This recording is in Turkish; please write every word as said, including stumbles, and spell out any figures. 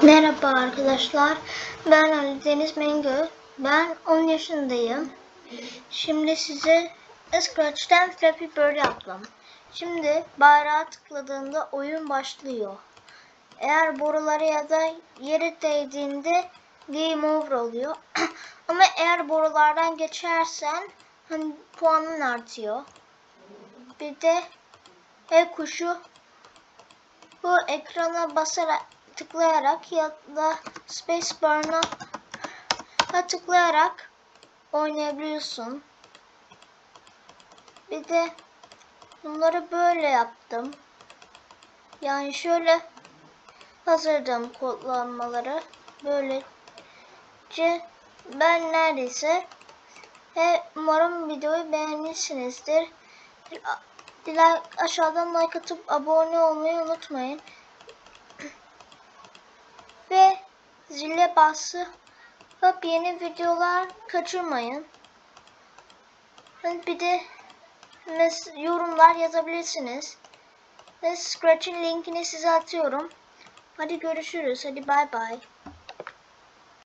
Merhaba arkadaşlar, ben Ali Deniz Mengü, ben on yaşındayım. Şimdi size Scratch'ten Flappy Bird yaptım. Şimdi bayrağa tıkladığında oyun başlıyor. Eğer borulara ya da yere değdiğinde Game Over oluyor. Ama eğer borulardan geçersen hani puanın artıyor. Bir de ev kuşu bu ekrana basarak tıklayarak ya da Spacebar'ına tıklayarak oynayabiliyorsun. Bir de bunları böyle yaptım. Yani şöyle hazırladım kodlanmaları. Böylece ben neredeyse ve umarım videoyu beğenmişsinizdir. Like, aşağıdan like atıp abone olmayı unutmayın. Ve zile basıp yeni videolar kaçırmayın. Bir de yorumlar yazabilirsiniz. Ve Scratch'in linkini size atıyorum. Hadi görüşürüz. Hadi bay bay.